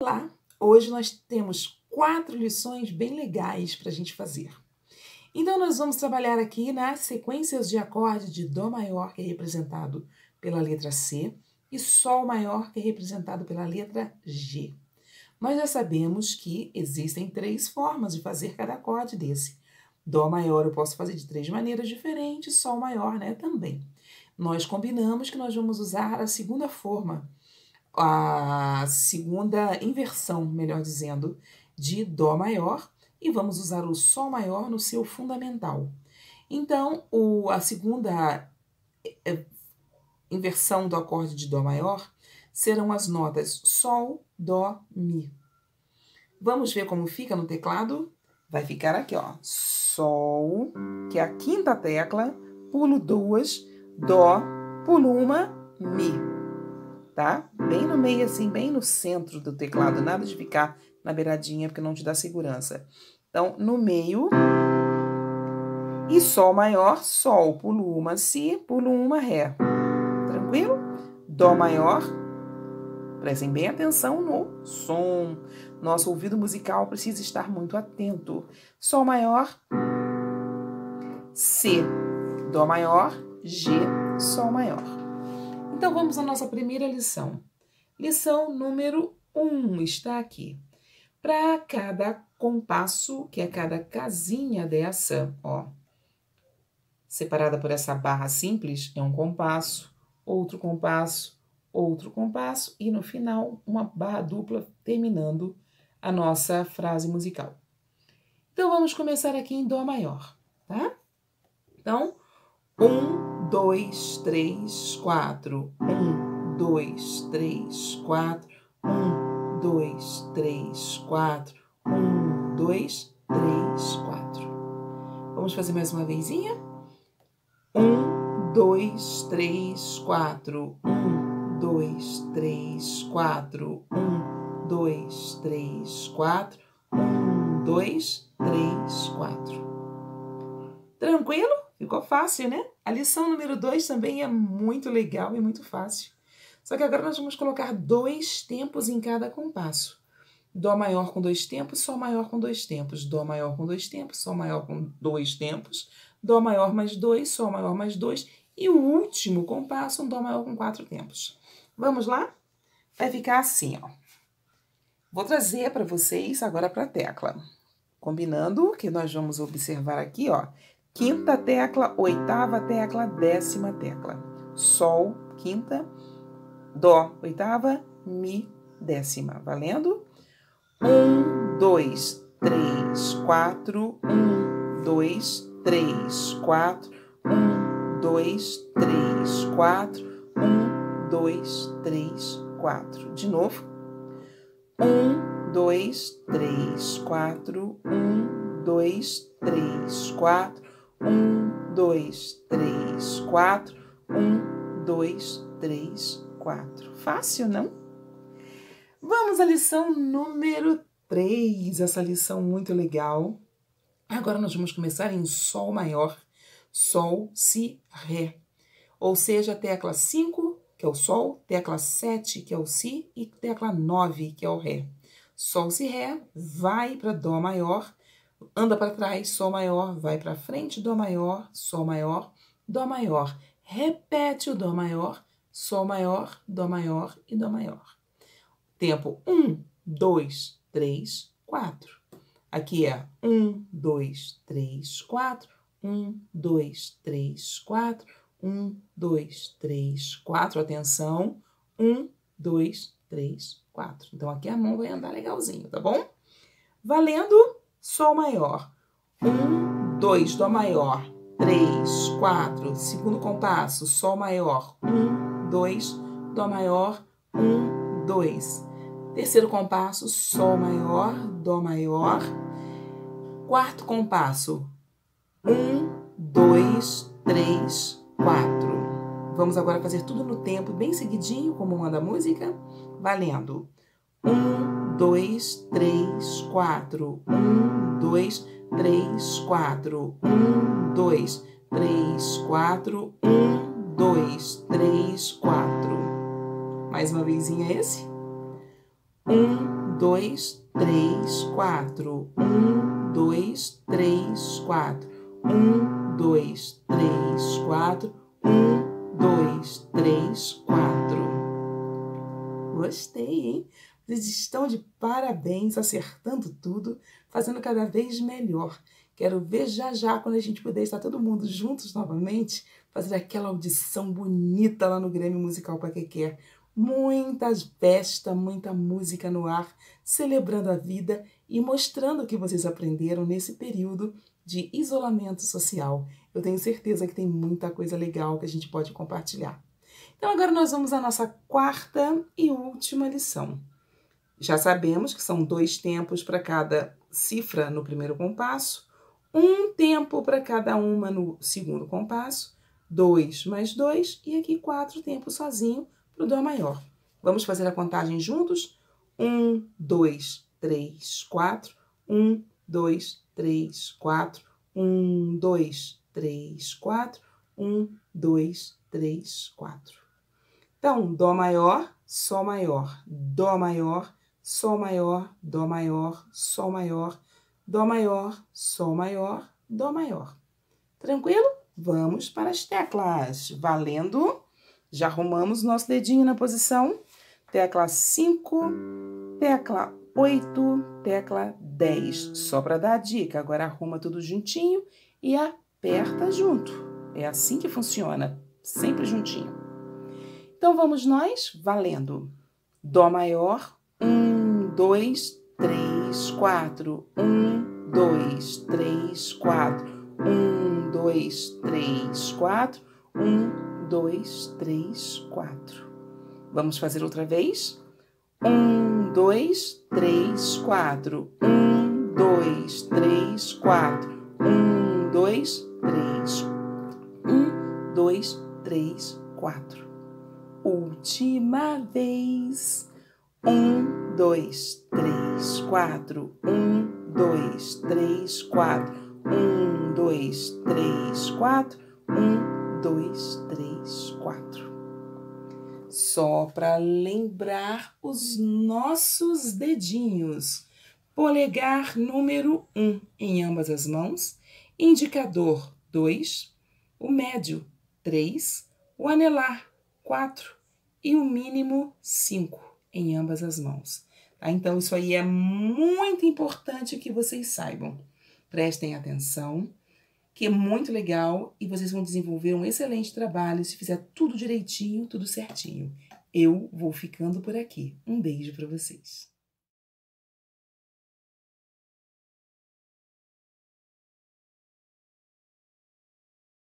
Olá! Hoje nós temos 4 lições bem legais para a gente fazer. Então, nós vamos trabalhar aqui nas sequências de acorde de Dó maior, que é representado pela letra C, e Sol maior, que é representado pela letra G. Nós já sabemos que existem 3 formas de fazer cada acorde desse. Dó maior eu posso fazer de 3 maneiras diferentes, Sol maior, né, também. Nós combinamos que nós vamos usar a segunda forma, a segunda inversão, melhor dizendo, de Dó maior, e vamos usar o Sol maior no seu fundamental. Então, a segunda inversão do acorde de Dó maior serão as notas Sol, Dó, Mi. Vamos ver como fica no teclado? Vai ficar aqui, ó, Sol, que é a quinta tecla, pulo 2, Dó, pulo 1, Mi. Tá? Bem no meio, assim, bem no centro do teclado, nada de ficar na beiradinha, porque não te dá segurança. Então, no meio, e Sol maior, Sol, pulo 1, Si, pulo 1, Ré. Tranquilo? Dó maior, prestem bem atenção no som. Nosso ouvido musical precisa estar muito atento. Sol maior, C, Dó maior, G, Sol maior. Então, vamos à nossa primeira lição. Lição número 1 está aqui. Para cada compasso, que é cada casinha dessa, ó, separada por essa barra simples, é um compasso, outro compasso, e no final, uma barra dupla terminando a nossa frase musical. Então, vamos começar aqui em Dó maior, tá? Então, 1, 2, 3, 4. 1, 2, 3, 4. 1, 2, 3, 4. 1, 2, 3, 4. Vamos fazer mais uma vezinha? 1, 2, 3, 4. 1, 2, 3, 4. 1, 2, 3, 4. 1, 2, 3, 4. Tranquilo? Ficou fácil, né? A lição número 2 também é muito legal e muito fácil. Só que agora nós vamos colocar 2 tempos em cada compasso. Dó maior com 2 tempos, Sol maior com 2 tempos. Dó maior com 2 tempos, Sol maior com 2 tempos. Dó maior mais 2, Sol maior mais 2. E o último compasso, um Dó maior com 4 tempos. Vamos lá? Vai ficar assim, ó. Vou trazer para vocês agora para a tecla. Combinando que nós vamos observar aqui, ó. Quinta tecla, oitava tecla, 10ª tecla. Sol, quinta, Dó, oitava, Mi, 10ª. Valendo? 1, 2, 3, 4. 1, 2, 3, 4. 1, 2, 3, 4. 1, 2, 3, 4. De novo. 1, 2, 3, 4. 1, 2, 3, 4. 1, 2, 3, 4. 1, 2, 3, 4. Fácil, não? Vamos à lição número 3. Essa lição muito legal. Agora nós vamos começar em Sol maior. Sol, Si, Ré. Ou seja, a tecla 5, que é o Sol, tecla 7, que é o Si, e tecla 9, que é o Ré. Sol, Si, Ré, vai para Dó maior. Anda para trás, Sol maior, vai para frente, Dó maior, Sol maior, Dó maior. Repete o Dó maior, Sol maior, Dó maior e Dó maior. Tempo 1, 2, 3, 4. Aqui é 1, 2, 3, 4. 1, 2, 3, 4. 1, 2, 3, 4. Atenção. 1, 2, 3, 4. Então, aqui a mão vai andar legalzinho, tá bom? Valendo. Sol maior, 1, 2, Dó maior, 3, 4, segundo compasso, Sol maior, 1, 2, Dó maior, 1, 2. Terceiro compasso, Sol maior, Dó maior. Quarto compasso, 1, 2, 3, 4. Vamos agora fazer tudo no tempo, bem seguidinho, como manda a música, valendo. 1, 2, 3, 4. 1, 2, 3, 4. 1, 2, 3, 4. 1, 2, 3, 4. Mais uma vezinha esse. 1, 2, 3, 4. 1, 2, 3, 4. 1, 2, 3, 4. 1, 2, 3, 4. Gostei, hein? Vocês estão de parabéns, acertando tudo, fazendo cada vez melhor. Quero ver já, quando a gente puder estar todo mundo juntos novamente, fazer aquela audição bonita lá no Grêmio Musical Paquequer. Muita festa, muita música no ar, celebrando a vida e mostrando o que vocês aprenderam nesse período de isolamento social. Eu tenho certeza que tem muita coisa legal que a gente pode compartilhar. Então agora nós vamos à nossa quarta e última lição. Já sabemos que são 2 tempos para cada cifra no primeiro compasso, 1 tempo para cada uma no segundo compasso, 2 mais 2 e aqui 4 tempos sozinho para o Dó maior. Vamos fazer a contagem juntos? 1, 2, 3, 4. 1, 2, 3, 4. 1, 2, 3, 4. 1, 2, 3, 4. Então, Dó maior, Sol maior, Dó maior, Sol maior, Dó maior, Sol maior, Dó maior, Sol maior, Dó maior. Tranquilo? Vamos para as teclas. Valendo! Já arrumamos nosso dedinho na posição. Tecla 5, tecla 8, tecla 10. Só para dar a dica. Agora arruma tudo juntinho e aperta junto. É assim que funciona, sempre juntinho. Então vamos nós, valendo. Dó maior, 1, 2, 3, 4. 1, 2, 3, 4. 1, 2, 3, 4. 1, 2, 3, 4. Vamos fazer outra vez? 1, 2, 3, 4. 1, 2, 3, 4. 1, 2, 3. 1, 2, 3, 4. Última vez. 1, 2, 3, 4. 1, 2, 3, 4. 1, 2, 3, 4. 1, 2, 3, 4. Só para lembrar os nossos dedinhos. Polegar número 1 em ambas as mãos. Indicador 2. O médio 3. O anelar 4 e o mínimo 5 em ambas as mãos. Tá? Então, isso aí é muito importante que vocês saibam. Prestem atenção, que é muito legal e vocês vão desenvolver um excelente trabalho se fizer tudo direitinho, tudo certinho. Eu vou ficando por aqui. Um beijo para vocês.